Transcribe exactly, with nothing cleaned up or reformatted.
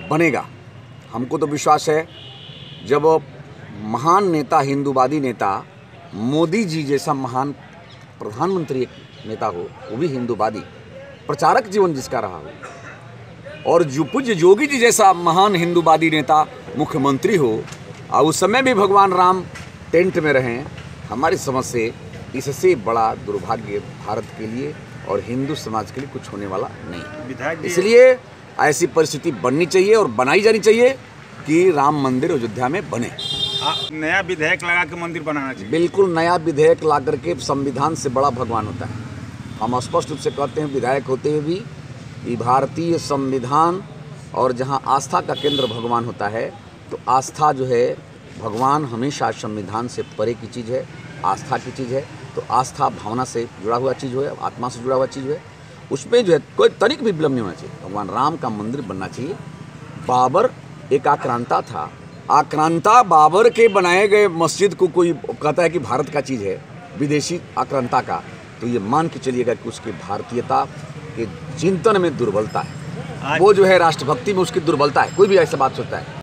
बनेगा। हमको तो विश्वास है जब महान नेता, हिंदूवादी नेता मोदी जी जैसा महान प्रधानमंत्री एक नेता हो, वो भी हिंदूवादी प्रचारक जीवन जिसका रहा हो, और जो पूज्य योगी जी जैसा महान हिंदूवादी नेता मुख्यमंत्री हो, और उस समय भी भगवान राम टेंट में रहें, हमारी समझ से इससे बड़ा दुर्भाग्य भारत के लिए और हिंदू समाज के लिए कुछ होने वाला नहीं। इसलिए ऐसी परिस्थिति बननी चाहिए और बनाई जानी चाहिए कि राम मंदिर अयोध्या में बने। आ, नया विधेयक लगा के मंदिर बनाना चाहिए। बिल्कुल नया विधेयक ला करके, संविधान से बड़ा भगवान होता है। हम स्पष्ट रूप से कहते हैं विधायक होते हुए भी कि भारतीय संविधान और जहां आस्था का केंद्र भगवान होता है, तो आस्था जो है भगवान हमेशा संविधान से परे की चीज़ है, आस्था की चीज़ है। तो आस्था भावना से जुड़ा हुआ चीज़ है, आत्मा से जुड़ा हुआ चीज़ है, उसमें जो है कोई तनिक भी विलम्ब नहीं होना चाहिए। भगवान राम का मंदिर बनना चाहिए। बाबर एक आक्रांता था, आक्रांता बाबर के बनाए गए मस्जिद को कोई कहता है कि भारत का चीज़ है, विदेशी आक्रांता का, तो ये मान के चलिएगा कि उसकी भारतीयता के चिंतन में दुर्बलता है, वो जो है राष्ट्रभक्ति में उसकी दुर्बलता है। कोई भी ऐसा बात सोचता है